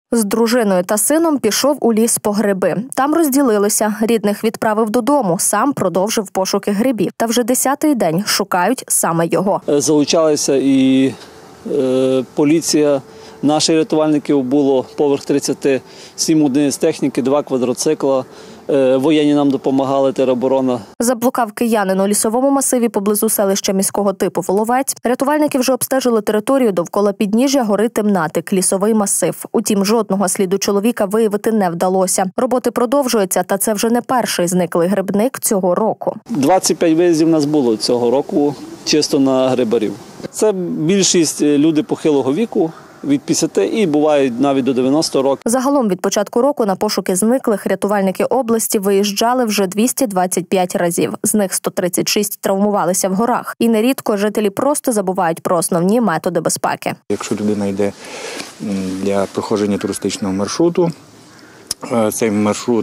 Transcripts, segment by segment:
З дружиною та сином пішов у ліс по гриби. Там розділилися. Рідних відправив додому, сам продовжив пошуки грибів. Та вже 10-й день шукають саме його. Залучалися і поліція. Наших рятувальників було поверх 30, 7 одиниць техніки, 2 квадроцикла. Воєнні нам допомагали, тероборона. Заблукав киянин у лісовому масиві поблизу селища міського типу Воловець. Рятувальники вже обстежили територію довкола підніжжя гори Темнатик, лісовий масив. Утім, жодного сліду чоловіка виявити не вдалося. Роботи продовжуються, та це вже не перший зниклий грибник цього року. 25 виїздів у нас було цього року чисто на грибарів. Це більшість люди похилого віку. Від 50 і бувають навіть до 90 років. Загалом від початку року на пошуки зниклих рятувальники області виїжджали вже 225 разів. З них 136 травмувалися в горах. І нерідко жителі просто забувають про основні методи безпеки. Якщо людина йде для проходження туристичного маршруту, цей маршрут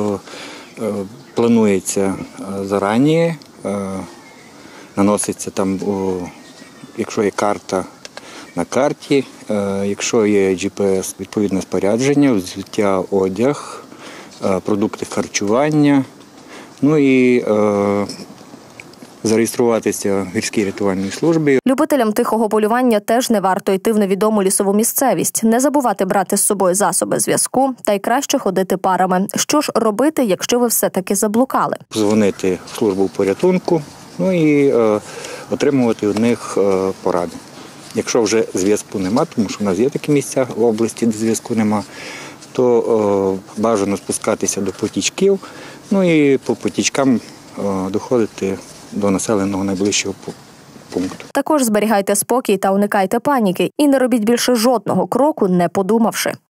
планується зарані, наноситься там, якщо є карта, на карті, якщо є GPS, відповідне спорядження, взуття, одяг, продукти харчування, ну і зареєструватися в гірській рятувальній службі. Любителям тихого полювання теж не варто йти в невідому лісову місцевість, не забувати брати з собою засоби зв'язку та й краще ходити парами. Що ж робити, якщо ви все-таки заблукали? Дзвонити в службу порятунку, ну і отримувати від них поради. Якщо вже зв'язку нема, тому що в нас є такі місця в області, де зв'язку нема, то бажано спускатися до потічків, ну і по потічкам доходити до населеного найближчого пункту. Також зберігайте спокій та уникайте паніки. І не робіть більше жодного кроку, не подумавши.